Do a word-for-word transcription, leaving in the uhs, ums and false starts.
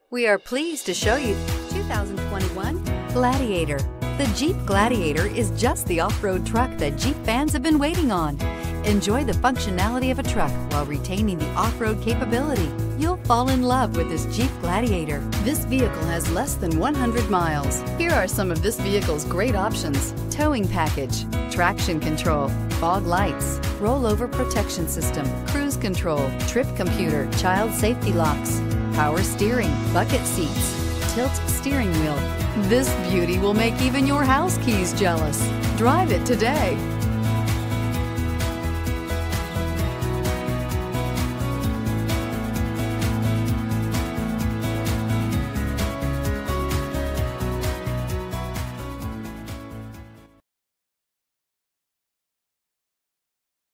We are pleased to show you two thousand twenty-one Gladiator. The Jeep Gladiator is just the off-road truck that Jeep fans have been waiting on. Enjoy the functionality of a truck while retaining the off-road capability. You'll fall in love with this Jeep Gladiator. This vehicle has less than one hundred miles. Here are some of this vehicle's great options: towing package, traction control, fog lights, rollover protection system, cruise control, trip computer, child safety locks, power steering, bucket seats, tilt steering wheel. This beauty will make even your house keys jealous. Drive it today.